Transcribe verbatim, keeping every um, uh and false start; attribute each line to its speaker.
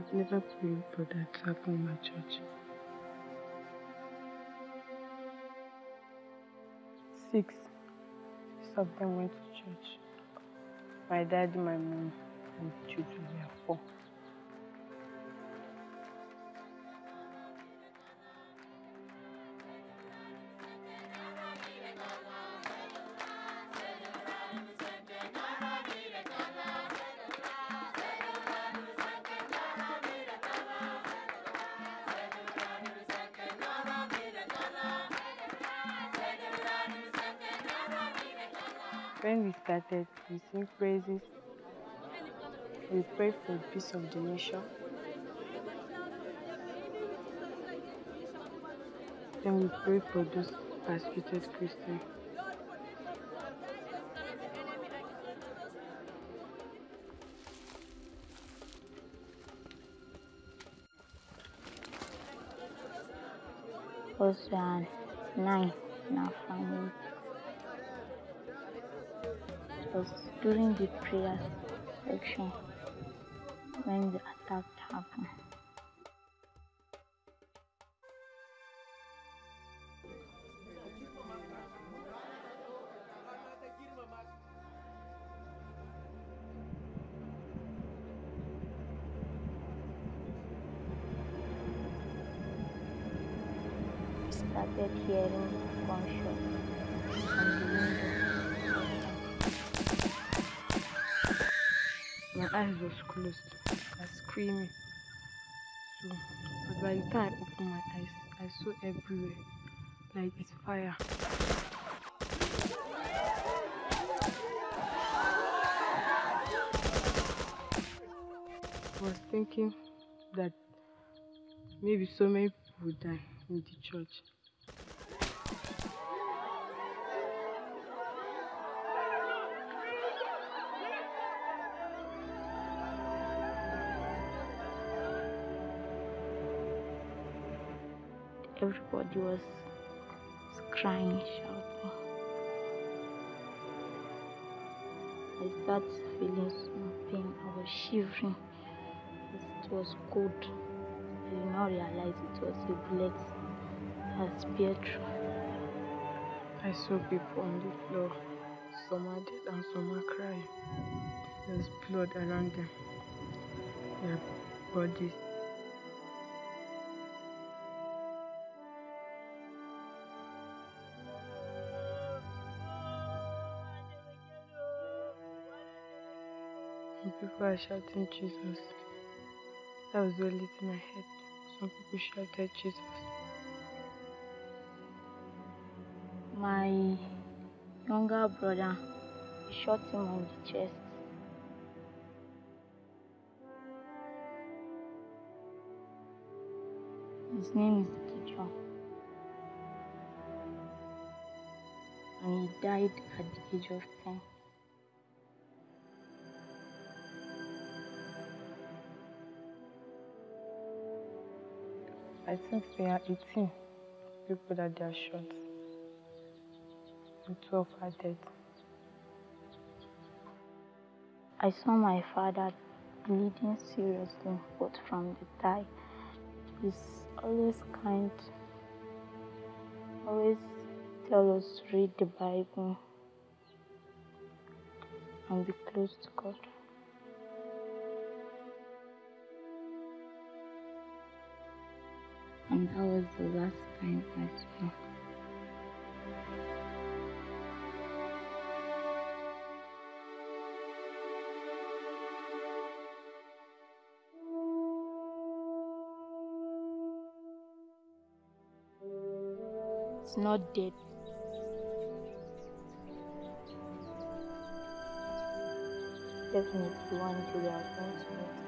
Speaker 1: I've never prayed for that to happen in my church. Six. Six of them went to church. My dad, my mom, and the children were four. When we started, we sing praises, we pray for the peace of the nation, then we pray for those persecuted Christians.
Speaker 2: Was uh, nine in our family. It was during the prayer section when the attack happened. We started hearing gunshots from the window.
Speaker 1: My eyes was closed. I was screaming. So, but by the time I opened my eyes, I saw everywhere, like it's fire. I was thinking that maybe so many people would die in the church.
Speaker 2: Everybody was crying, shouting. I started feeling some pain. I was shivering. It was cold. I did not realize it was a bullet that speared through.
Speaker 1: I saw people on the floor. Some are dead and some are crying. There's blood around them, their bodies. And people are shouting Jesus. That was the only thing I heard. Some people shouted Jesus.
Speaker 2: My younger brother shot him on the chest. His name is Gideon. And he died at the age of ten.
Speaker 1: I think there are eighteen people that they are shot. And twelve are dead.
Speaker 2: I saw my father bleeding seriously, but from the thigh. He's always kind, always tell us to read the Bible and be close to God. And that was the last time I saw him. It's not dead. Definitely one day we are going to meet.